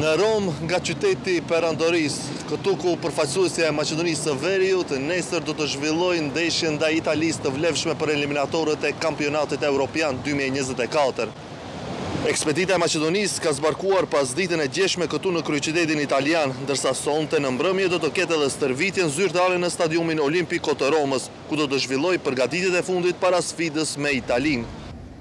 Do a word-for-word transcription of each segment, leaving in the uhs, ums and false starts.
Në Rom, nga qyteti perandoris, këtu ku përfaqësuesja e Maqedonisë së Veriut nesër do të zhvillojë ndeshjen ndaj Italisë të vlefshme për eliminatorët e kampionatit evropian dy mijë e njëzet e katër. Ekspedita e Maqedonisë ka zbarkuar pas ditën e gjeshme këtu në kryeqytetin italian, ndërsa sonte në mbrëmje do të ketë edhe stërvitjen zyrtare në stadiumin Olimpiko të Romës, ku do të zhvillojë përgatitjet e fundit para sfidës me Italinë.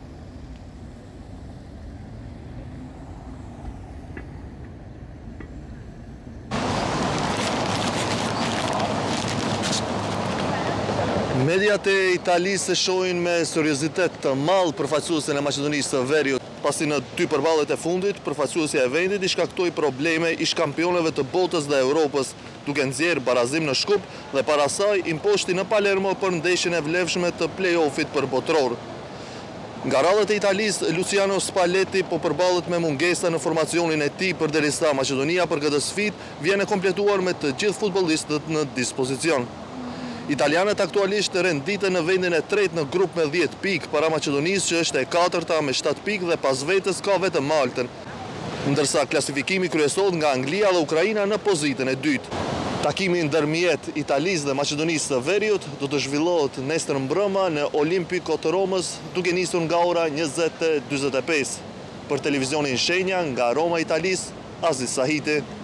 Mediat e Italisë e shohin me seriozitet të madh përfaqësuesen e Maqedonisë së Veriut, pasi në dy përballjet e fundit përfaqësuesja e vendit i shkaktoi probleme ish kampionëve të botës dhe Europës, duke nxjerrë barazim në Shkup dhe para saj imposhti në Palermo për ndeshjen e vlefshme të play-offit për botror. Nga radhët e Italisë, Luciano Spalletti po përballet me mungesa në formacionin e tij, përderisa Maqedonia për këtë sfidë vjen e kompletuar me të gjithë futbollistët në dispozicion. Italianët aktualisht renditen në vendin e tretë në grup me dhjetë pikë, para Maqedonisë që është e katërta me shtatë pikë dhe pas vetes ka vetëm Maltën, ndërsa klasifikimi kryesohet nga Anglia dhe Ukraina në pozitën e dytë. Takimi ndërmjet Italisë dhe Maqedonisë së Veriut do të zhvillohet nesër mbrëma në Olimpiko të Romës, duke nisur nga ora njëzet e dyzet e pesë. Për televizionin Shenja, nga Roma, Italisë, Aziz Sahiti.